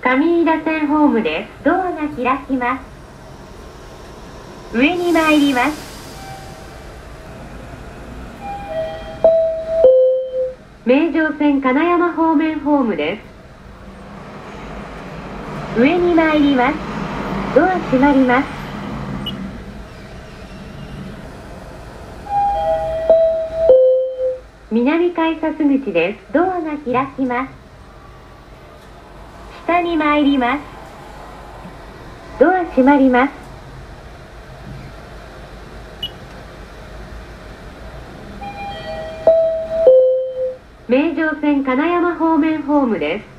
上飯田線ホームです。ドアが開きます。上に参ります。名城線金山方面ホームです。上に参ります。ドア閉まります。南改札口です。ドアが開きます。下に参ります。ドア閉まります。名城線金山方面ホームです。